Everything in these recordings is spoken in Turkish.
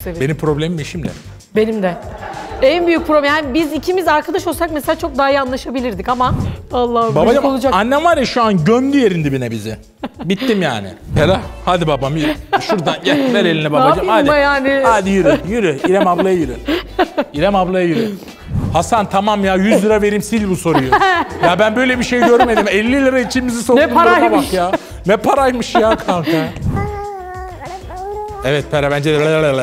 Benim problemim eşimle. Benim de. En büyük problem, yani biz ikimiz arkadaş olsak mesela çok daha iyi anlaşabilirdik ama Allah'ım Babacığım olacak. annem var ya şu an gömdü yerin dibine bizi. Bittim yani. Hera hadi babam yürü. Şuradan gel ver elini babacığım hadi. Yani? Hadi yürü. İrem ablaya yürü. İrem ablaya yürü. Hasan tamam ya 100 lira vereyim sil bu soruyu. Ya ben böyle bir şey görmedim. 50 lira içimizi soktu. Ne paraymış. Bak ya. Ne paraymış ya kanka. Evet para bence.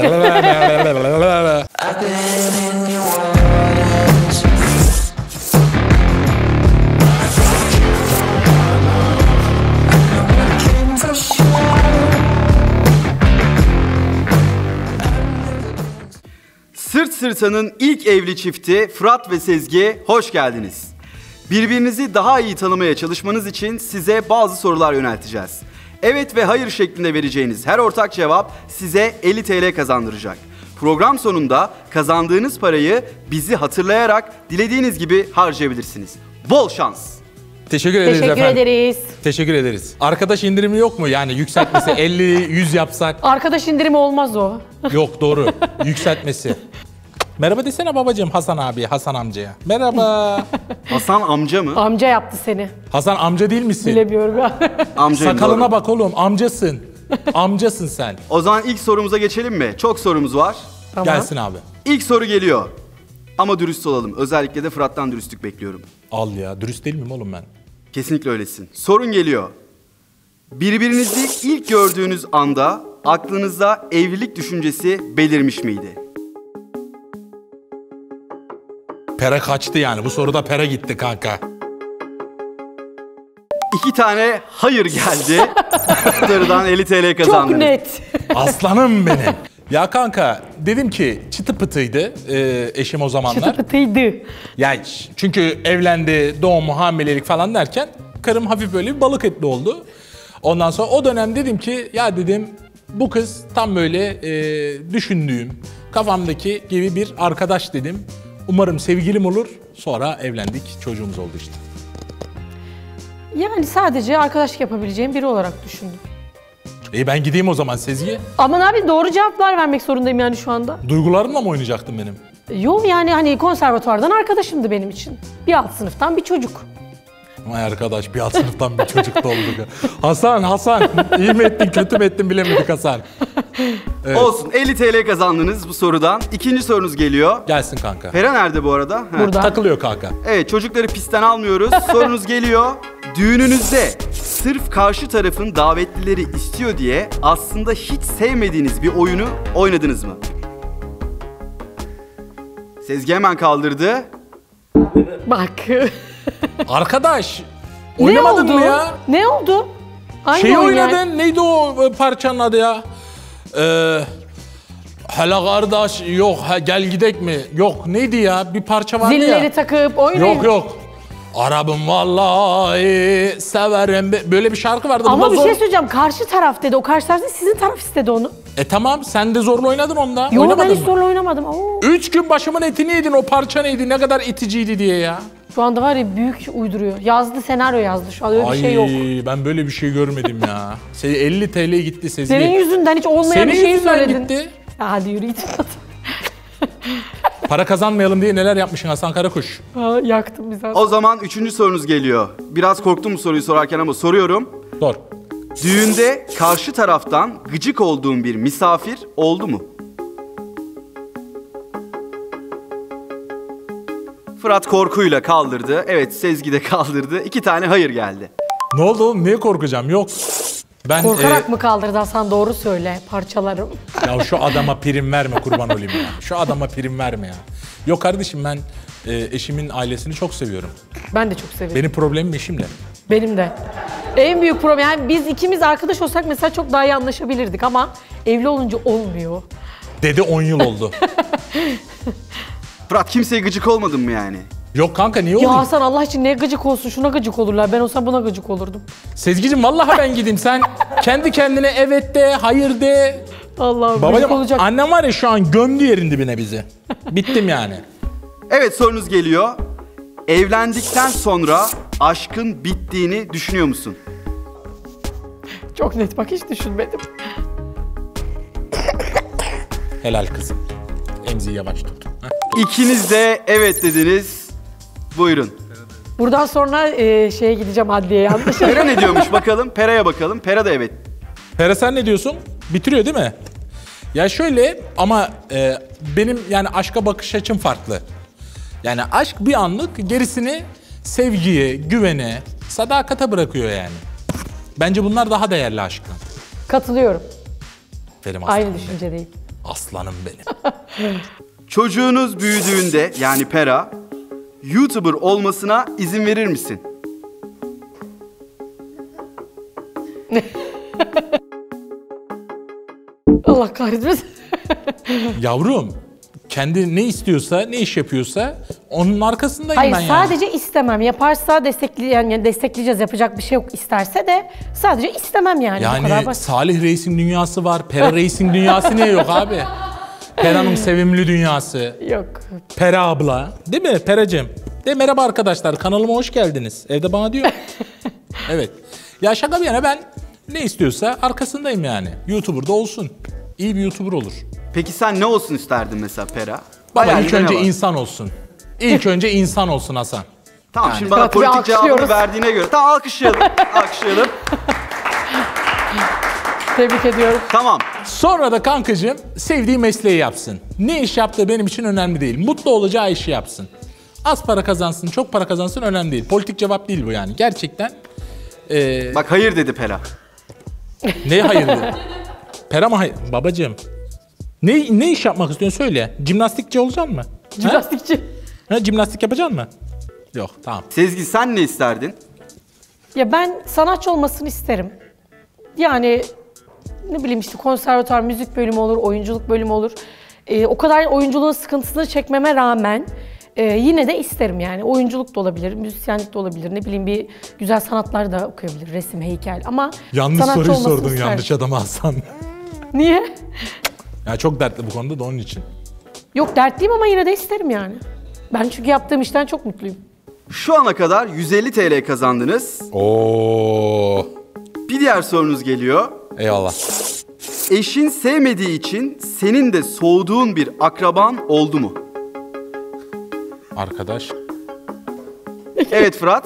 Sırt Sırta'nın ilk evli çifti Fırat ve Sezgi, hoş geldiniz. Birbirinizi daha iyi tanımaya çalışmanız için size bazı sorular yönelteceğiz. Evet ve hayır şeklinde vereceğiniz her ortak cevap size 50 TL kazandıracak. Program sonunda kazandığınız parayı bizi hatırlayarak dilediğiniz gibi harcayabilirsiniz. Bol şans. Teşekkür ederiz Teşekkür efendim. ederiz. Teşekkür ederiz. Arkadaş indirimi yok mu? Yani yükseltmesi 50-100 yapsak. Arkadaş indirimi olmaz o. Yok doğru. Yükseltmesi. Merhaba desene babacığım Hasan abi, Hasan amcaya. Merhaba. Hasan amca mı? Amca yaptı seni. Hasan amca değil misin? Bilemiyorum ya. Amcayım, Sakalına doğru. bak oğlum amcasın. Amcasın sen. O zaman ilk sorumuza geçelim mi? Çok sorumuz var. Tamam. Gelsin abi. İlk soru geliyor. Ama dürüst olalım. Özellikle de Fırat'tan dürüstlük bekliyorum. Al ya dürüst değil miyim oğlum ben? Kesinlikle öylesin. Sorun geliyor. Birbirinizi ilk gördüğünüz anda aklınızda evlilik düşüncesi belirmiş miydi? Pere kaçtı yani. Bu soruda pere gitti kanka. 2 tane hayır geldi. Sorudan 50 TL kazandınız. Çok net. Aslanım benim. Ya kanka dedim ki çıtı pıtıydı eşim o zamanlar. Çıtı pıtıydı. Ya çünkü evlendi, doğum, hamilelik falan derken karım hafif böyle bir balık etli oldu. Ondan sonra o dönem dedim ki ya dedim bu kız tam böyle düşündüğüm kafamdaki gibi bir arkadaş dedim. Umarım sevgilim olur. Sonra evlendik, çocuğumuz oldu işte. Yani sadece arkadaşlık yapabileceğim biri olarak düşündüm. Ben gideyim o zaman Sezgi. Aman abi doğru cevaplar vermek zorundayım yani şu anda. Duygularımla mı oynayacaktın benim? Yok yani hani konservatuvardan arkadaşımdı benim için. Bir alt sınıftan bir çocuk. Vay arkadaş bir alt sınıftan bir çocuk da olduk. Hasan iyi mi ettin kötü mü ettin bilemedik Hasan. Evet. Olsun 50 TL kazandınız bu sorudan. İkinci sorunuz geliyor. Gelsin kanka. Pera nerede bu arada? Ha. Burada. Takılıyor kanka. Evet, çocukları pistten almıyoruz. Sorunuz geliyor. Düğününüzde sırf karşı tarafın davetlileri istiyor diye aslında hiç sevmediğiniz bir oyunu oynadınız mı? Sezgi hemen kaldırdı. Bak. Arkadaş Ne oynamadın oldu? mı ya? Ne oldu? Hangi Şeyi oyun yani? oynadın. Neydi o parçanın adı ya? Hele kardeş yok gel gidek mi? Yok neydi ya? Bir parça vardı Zilleri ya. takıp oynayın. Yok. Arabım vallahi severim. Böyle bir şarkı vardı. Ama Bunda bir şey söyleyeceğim. Karşı taraf dedi. O karşı taraf değil, sizin taraf istedi onu. Tamam sen de zorla oynadın onda. Yok ben Oynamadın hiç mı? zorla oynamadım. Oo. 3 gün başımın etini yedin o parça neydi? Ne kadar iticiydi diye ya. Şu anda var ya büyük uyduruyor. Yazdı, senaryo yazdı. Şu an öyle bir şey yok. Ben böyle bir şey görmedim ya. 50 TL gitti Sezgi. Senin yüzünden hiç olmayan Senin bir şey yüzünden söyledin. gitti. Ya hadi yürü git. Para kazanmayalım diye neler yapmışsın Hasan Karakuş? Aa, yaktım bizi. O zaman 3. sorunuz geliyor. Biraz korktum bu soruyu sorarken ama soruyorum. Sor. Düğünde karşı taraftan gıcık olduğun bir misafir oldu mu? Fırat korkuyla kaldırdı. Evet, Sezgi de kaldırdı. 2 tane hayır geldi. Ne oldu oğlum? Niye korkacağım? Yok. Ben Korkarak mı kaldırdı Hasan? Doğru söyle. Parçalarım. ya şu adama prim verme kurban olayım ya. Şu adama prim verme ya. Yok kardeşim ben eşimin ailesini çok seviyorum. Ben de çok seviyorum. Benim problemim eşimle. Benim de. En büyük problem, yani biz ikimiz arkadaş olsak mesela çok daha iyi anlaşabilirdik ama evli olunca olmuyor. Dedi 10 yıl oldu. Fırat, kimseye gıcık olmadın mı yani? Yok kanka niye Ya olayım? Hasan Allah için neye gıcık olsun? Şuna gıcık olurlar. Ben olsam buna gıcık olurdum. Sezgi'cim vallahi ben gideyim. Sen kendi kendine evet de, hayır de. Allah'ım gıcık Babacığım olacak. annem var ya şu an gömdü yerin dibine bizi. Bittim yani. Evet, sorunuz geliyor. Evlendikten sonra aşkın bittiğini düşünüyor musun? Çok net bak, hiç düşünmedim. Helal kızım. Emziği yavaş tut. Heh. İkiniz de evet dediniz. Buyurun. Buradan sonra şeye gideceğim adliyeye yanlış. Pera ne diyormuş bakalım? Pera'ya bakalım. Pera da evet. Pera sen ne diyorsun? Bitiriyor değil mi? Ya şöyle ama benim yani aşka bakış açım farklı. Yani aşk bir anlık, gerisini sevgiye, güvene, sadakata bırakıyor yani. Bence bunlar daha değerli aşktan. Katılıyorum. Benim aslanım Aynı benim. düşüncedeyim. Aslanım benim. Çocuğunuz büyüdüğünde yani Pera, YouTuber olmasına izin verir misin? Allah kahretmesin. Yavrum, kendi ne istiyorsa, ne iş yapıyorsa onun arkasındayım Hayır ben yani. sadece istemem. Yaparsa yani destekleyeceğiz. Yapacak bir şey yok isterse de sadece istemem yani. Bu kadar Yani basit. Salih Reis'in dünyası var, Pera Reis'in dünyası niye yok abi? Pera'nın sevimli dünyası. Yok. Pera abla. Değil mi Peracığım? De merhaba arkadaşlar, kanalıma hoş geldiniz. Evde bana diyor. Evet. Ya şaka bir yana ben ne istiyorsa arkasındayım yani. YouTuber'da olsun. İyi bir YouTuber olur. Peki sen ne olsun isterdin mesela Pera? Baba Hayalinde ilk ne önce var? insan olsun. İlk önce insan olsun Hasan. Tamam Yani. şimdi bana Tabii politik cevabını alkışlıyoruz. verdiğine göre. Tamam alkışlayalım. Alkışlayalım. Tebrik ediyorum. Tamam. Sonra da kankacığım sevdiği mesleği yapsın. Ne iş yaptığı benim için önemli değil. Mutlu olacağı işi yapsın. Az para kazansın, çok para kazansın önemli değil. Politik cevap değil bu yani. Gerçekten. Bak hayır dedi Pera. Ne hayır dedi? Pera mı hayır? Babacığım. Ne iş yapmak istiyorsun söyle. Jimnastikçi olacaksın mı? Jimnastikçi. Ha, jimnastik yapacaksın mı? Yok tamam. Sezgi sen ne isterdin? Ya ben sanatçı olmasını isterim. Yani ne bileyim işte konservatuar, müzik bölümü olur, oyunculuk bölümü olur. O kadar oyunculuğun sıkıntısını çekmeme rağmen yine de isterim yani. Oyunculuk da olabilir, müzisyenlik de olabilir. Ne bileyim bir güzel sanatlar da okuyabilir, resim, heykel. Ama Yanlış sanatçı soruyu olmasını sordun isterim. yanlış adama Hasan. Niye? Ya çok dertli bu konuda da onun için. Yok dertliyim ama yine de isterim yani. Ben çünkü yaptığım işten çok mutluyum. Şu ana kadar 150 TL kazandınız. Oo. Bir diğer sorunuz geliyor. Eyvallah. Eşin sevmediği için senin de soğuduğun bir akraban oldu mu? Arkadaş. Evet Fırat.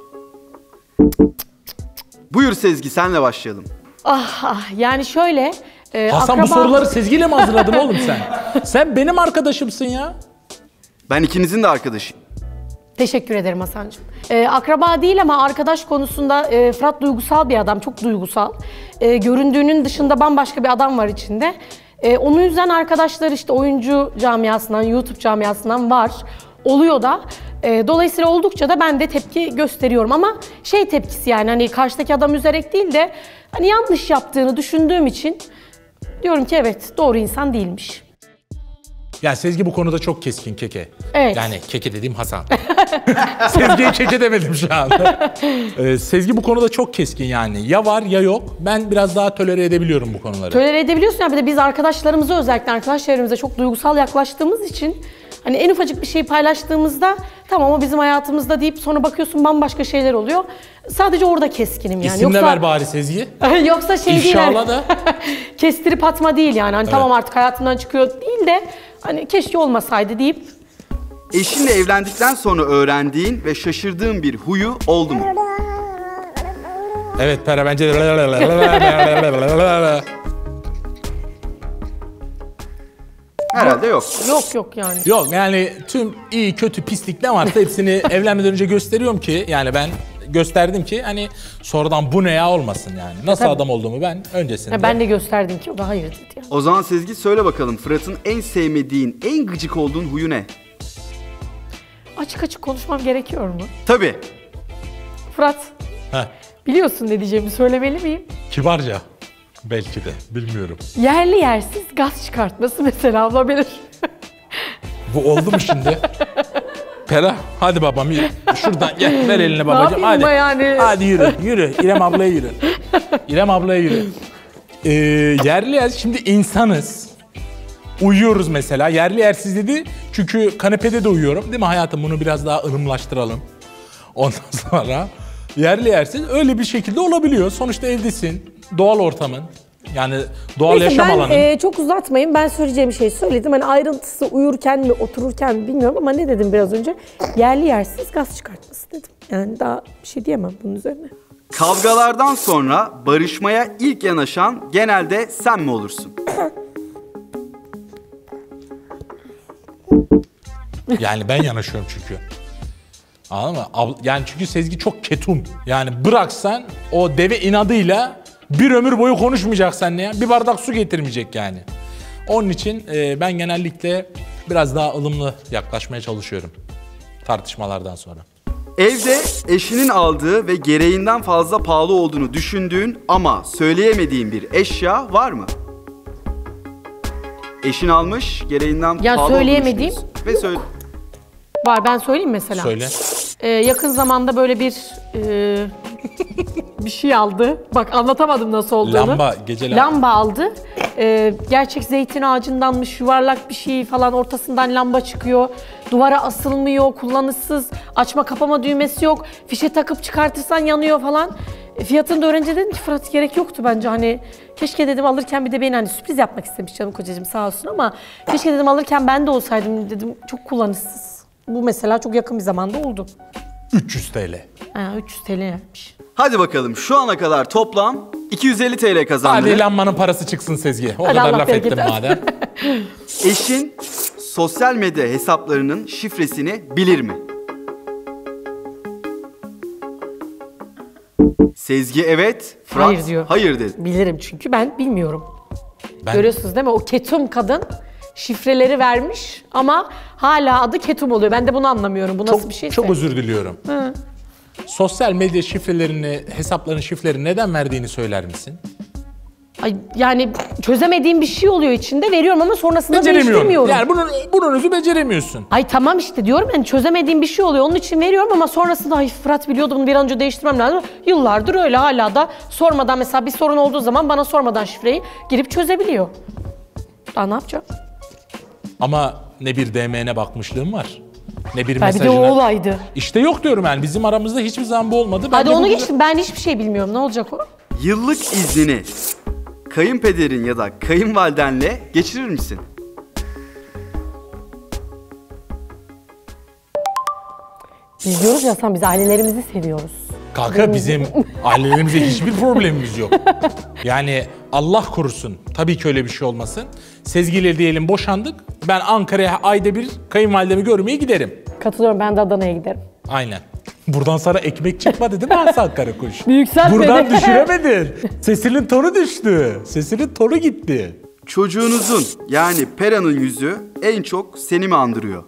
Buyur Sezgi senle başlayalım. Yani şöyle... Hasan bu soruları Sezgi'yle mi hazırladın oğlum sen? Sen benim arkadaşımsın ya. Ben ikinizin de arkadaşıyım. Teşekkür ederim Hasan'cığım. Akraba değil ama arkadaş konusunda Fırat duygusal bir adam, çok duygusal. Göründüğünün dışında bambaşka bir adam var içinde. Onun yüzden arkadaşlar işte oyuncu camiasından, YouTube camiasından var. Oluyor da. Dolayısıyla oldukça da ben de tepki gösteriyorum ama şey tepkisi yani hani karşıdaki adam üzerek değil de hani yanlış yaptığını düşündüğüm için diyorum ki evet doğru insan değilmiş. Ya Sezgi bu konuda çok keskin keke. Evet. Yani keke dediğim Hasan. Sezgi'ye keke demedim şu an. Sezgi bu konuda çok keskin yani. Ya var ya yok. Ben biraz daha tolere edebiliyorum bu konuları. Tolere edebiliyorsun ya bir de biz arkadaşlarımıza özellikle arkadaş çevremize çok duygusal yaklaştığımız için hani en ufacık bir şey paylaştığımızda tamam o bizim hayatımızda deyip sonra bakıyorsun bambaşka şeyler oluyor. Sadece orada keskinim yani. İsim de ver bari Sezgi. Yoksa şey değil. İnşallah yani. da. Kestirip atma değil yani. Hani tamam artık hayatımdan çıkıyor değil de hani keşke olmasaydı deyip Eşinle evlendikten sonra öğrendiğin ve şaşırdığın bir huyu oldu mu? Evet Pera bence de. Herhalde yok. yok yani. Yok yani tüm iyi kötü pislik ne varsa hepsini evlenmeden önce gösteriyorum ki yani ben gösterdim ki hani sonradan bu ne ya olmasın yani. Nasıl Tabii. adam olduğumu ben öncesinde. Ya ben de gösterdim ki o da hayır dedi yani. O zaman Sezgi söyle bakalım Fırat'ın en sevmediğin, en gıcık olduğun huyu ne? Açık açık konuşmam gerekiyor mu? Tabii. Fırat Heh, biliyorsun ne diyeceğimi söylemeli miyim? kibarca. Belki de bilmiyorum. Yerli yersiz gaz çıkartması mesela abla bilir. Bu oldu mu şimdi? Pera hadi babam şuradan gel ver elini babacığım yapayım hadi. ama yani? Hadi yürü İrem ablaya yürü. İrem ablaya yürü. Yerli yersiz şimdi insanız. Uyuyoruz mesela yerli yersiz dedi çünkü kanepede de uyuyorum değil mi hayatım bunu biraz daha ılımlaştıralım. Ondan sonra yerli yersiz öyle bir şekilde olabiliyor. Sonuçta evdesin doğal ortamın Yani doğal Neyse, yaşam alanı. ben çok uzatmayayım. Ben söyleyeceğim şeyi söyledim. Hani ayrıntısı uyurken mi otururken mi bilmiyorum ama ne dedim biraz önce? Yerli yersiz gaz çıkartması dedim. Yani daha bir şey diyemem bunun üzerine. Kavgalardan sonra barışmaya ilk yanaşan genelde sen mi olursun? Yani ben yanaşıyorum çünkü. Anladın mı? Yani çünkü Sezgi çok ketum. Yani bıraksan o deve inadıyla bir ömür boyu konuşmayacak seninle ya. Bir bardak su getirmeyecek yani. Onun için ben genellikle biraz daha ılımlı yaklaşmaya çalışıyorum tartışmalardan sonra. Evde eşinin aldığı ve gereğinden fazla pahalı olduğunu düşündüğün ama söyleyemediğin bir eşya var mı? Eşin almış, gereğinden Ya pahalı söyleyemediğim- olduğunu düşünüyorsun. Ve söyle. Var, ben söyleyeyim mesela. Söyle. Yakın zamanda böyle bir bir şey aldı. Bak anlatamadım nasıl olduğunu. Lamba, gece lamba. Lamba aldı. Gerçek zeytin ağacındanmış, yuvarlak bir şey falan, ortasından lamba çıkıyor. Duvara asılmıyor, kullanışsız, açma kapama düğmesi yok. Fişe takıp çıkartırsan yanıyor falan. Fiyatını da öğrenince dedim ki Fırat, gerek yoktu bence, hani keşke dedim alırken, bir de beni hani sürpriz yapmak istemiş canım kocacığım sağ olsun, ama keşke dedim alırken ben de olsaydım dedim, çok kullanışsız. Bu mesela çok yakın bir zamanda oldu. 300 TL. 300 TL yapmış. Hadi bakalım, şu ana kadar toplam 250 TL kazandın. Hadi lambanın parası çıksın Sezgi. O Hadi kadar Allah laf bereket ettim versin. madem. Eşin sosyal medya hesaplarının şifresini bilir mi? Sezgi evet, Fırat Hayır diyor. hayır dedi. Bilirim çünkü ben bilmiyorum. Ben- Görüyorsunuz değil mi? O ketum kadın şifreleri vermiş ama hala adı ketum oluyor. Ben de bunu anlamıyorum. Bu nasıl bir şeyse. Çok özür diliyorum. Sosyal medya şifrelerini, hesapların şifreleri neden verdiğini söyler misin? Ay, yani çözemediğim bir şey oluyor içinde, veriyorum ama sonrasında Beceremiyorum. değiştirmiyorum. Yani bunun özü beceremiyorsun. Ay tamam işte diyorum, yani çözemediğim bir şey oluyor. Onun için veriyorum ama sonrasında ay Fırat biliyordu bunu, bir an önce değiştirmem lazım. Yıllardır öyle, hala da sormadan, mesela bir sorun olduğu zaman bana sormadan şifreyi girip çözebiliyor. Daha ne yapacağım? Ama ne bir DM'ne bakmışlığım var. Ne bir Bir mesajına. de o olaydı. İşte yok diyorum yani. Bizim aramızda hiçbir zaman bu olmadı. Hadi Bence onu bu- geçtim, ben hiçbir şey bilmiyorum. Ne olacak o? Yıllık iznini kayınpederin ya da kayınvalidenle geçirir misin? Biz diyoruz ya Hasan, biz ailelerimizi seviyoruz. Kanka bizim ailelerimizde hiçbir problemimiz yok. Yani Allah korusun. Tabii ki öyle bir şey olmasın. Sezgi ile diyelim boşandık. Ben Ankara'ya ayda bir kayınvalidemi görmeye giderim. Katılıyorum, ben de Adana'ya giderim. Aynen. Buradan sana ekmek çıkmadı değil mi Hasan Karakuş? Yükseltmedi. Buradan düşüremedin. Sesinin tonu düştü. Sesinin tonu gitti. Çocuğunuzun yani Pera'nın yüzü en çok seni mi andırıyor?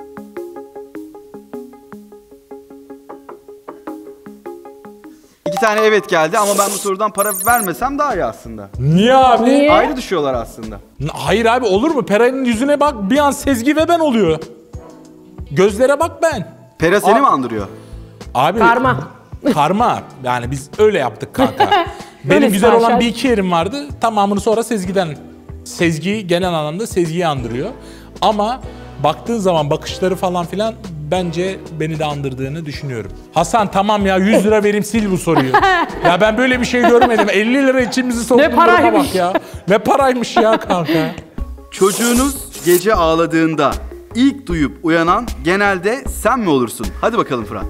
İki tane evet geldi ama ben bu sorudan para vermesem daha iyi aslında. Niye abi? Niye? Ayrı düşüyorlar aslında. Hayır abi, olur mu? Pera'nın yüzüne bak, bir an Sezgi ve ben oluyor. Gözlere bak ben. Pera seni mi andırıyor? Abi Karma. Karma. Yani biz öyle yaptık kanka. Benim Öyle güzel olan stajyer. bir iki yerim vardı. Tamamını sonra Sezgi'den. Sezgi genel anlamda Sezgi'yi andırıyor. Ama baktığın zaman bakışları falan filan bence beni de andırdığını düşünüyorum. Hasan tamam ya, 100 lira vereyim, sil bu soruyu. Ya ben böyle bir şey görmedim. 50 lira içimizi soktuğun duruma paraymış. bak ya. Ne paraymış ya kanka. Çocuğunuz gece ağladığında ilk duyup uyanan genelde sen mi olursun? Hadi bakalım Fırat.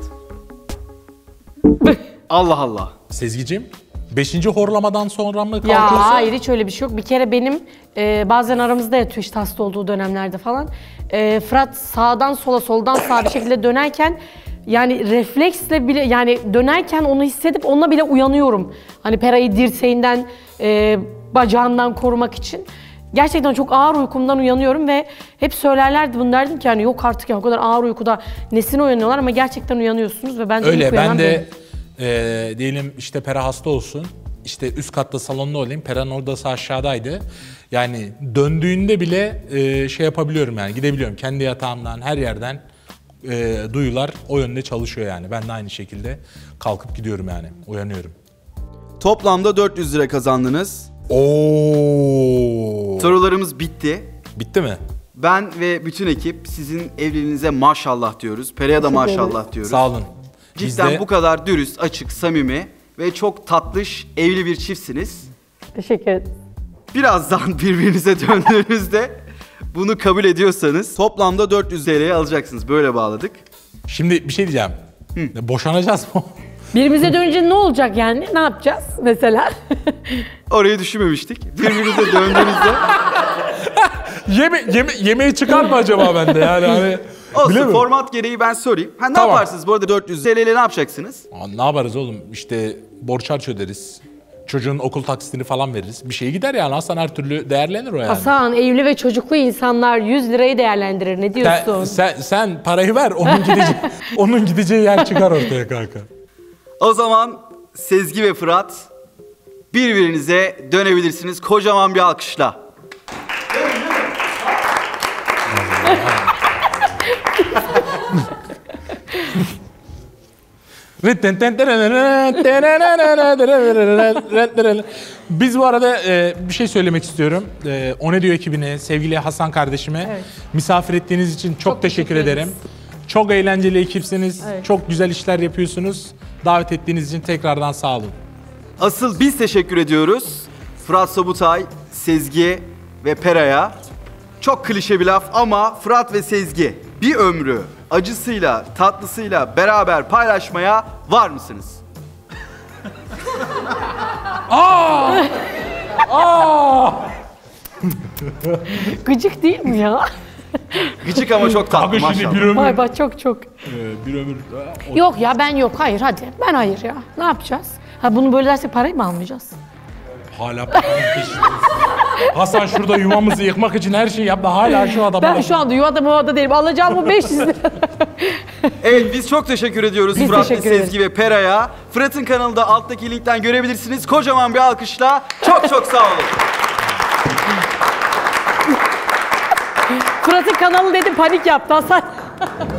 Allah Allah. Sezgi'cim 5. horlamadan sonra mı Ya kalkıyorsun? hayır, hiç öyle bir şey yok. Bir kere benim bazen aramızda yatıyor işte hasta olduğu dönemlerde falan. Fırat sağdan sola, soldan sağa bir şekilde dönerken, yani refleksle bile, yani dönerken onu hissedip onunla bile uyanıyorum. Hani Pera'yı dirseğinden, bacağından korumak için. Gerçekten çok ağır uykumdan uyanıyorum ve hep söylerlerdi bunu, derdim ki yani yok artık ya, o kadar ağır uykuda nesine uyanıyorlar, ama gerçekten uyanıyorsunuz ve bence ilk Öyle, uyanan ben de benim. diyelim işte Pera hasta olsun. İşte üst katta salonda olayım. Pera'nın odası aşağıdaydı. Yani döndüğünde bile şey yapabiliyorum yani, gidebiliyorum. Kendi yatağımdan, her yerden duyular o yönde çalışıyor yani. Ben de aynı şekilde kalkıp gidiyorum yani. Uyanıyorum. Toplamda 400 lira kazandınız. Oo. Sorularımız bitti. Bitti mi? Ben ve bütün ekip sizin evliliğinize maşallah diyoruz. Pera'ya da maşallah diyoruz. Sağ olun. Biz Cidden de- bu kadar dürüst, açık, samimi ve çok tatlış evli bir çiftsiniz. Teşekkür ederim. Birazdan birbirinize döndüğünüzde bunu kabul ediyorsanız toplamda 400 TL'ye alacaksınız. Böyle bağladık. Şimdi bir şey diyeceğim. Boşanacağız mı? Birbirimize dönünce ne olacak yani? Ne yapacağız mesela? Orayı düşünmemiştik. Birbirinize döndüğünüzde Yemeği çıkar mı acaba bende yani hani? olsun, Bilemiyorum. format gereği ben sorayım. Ne Tamam. yaparsınız bu arada 400 TL ile ne yapacaksınız? Ne yaparız oğlum? İşte borç harç öderiz. Çocuğun okul taksitini falan veririz. Bir şey gider yani. Hasan her türlü değerlenir o yani. Hasan, evli ve çocuklu insanlar 100 lirayı değerlendirir. Ne diyorsun? Sen parayı ver. Onun gideceği yer çıkar ortaya kanka. O zaman Sezgi ve Fırat birbirinize dönebilirsiniz. Kocaman bir alkışla. Biz bu arada bir şey söylemek istiyorum. O Ne Diyor ekibine, sevgili Hasan kardeşime Evet. misafir ettiğiniz için çok teşekkür ederim. Çok eğlenceli ekipsiniz. Evet. Çok güzel işler yapıyorsunuz. Davet ettiğiniz için tekrardan sağ olun. Asıl biz teşekkür ediyoruz. Fırat Sobutay, Sezgi ve Pera'ya. Çok klişe bir laf ama Fırat ve Sezgi bir ömrü acısıyla, tatlısıyla beraber paylaşmaya var mısınız? Gıcık değil mi ya? Gıcık ama çok tatlı Abi şimdi maşallah. bir ömür. Vay bak çok. Bir ömür. Yok ya ben yok. Hayır hadi. Ben hayır ya. Ne yapacağız? Ha bunu böyle dersek parayı mı almayacağız? Hala paranın peşindeyiz. Hasan şurada yuvamızı yıkmak için her şeyi yaptı. Hala şu adama. Ben şu anda yuvada muvada değilim. Alacağım bu 500 lira. Evet, biz çok teşekkür ediyoruz Biz Fırat ve teşekkür Sezgi ve Pera'ya. Fırat'ın kanalında alttaki linkten görebilirsiniz. Kocaman bir alkışla. Çok çok sağ olun. Fırat'ın kanalı dedim panik yaptı Hasan.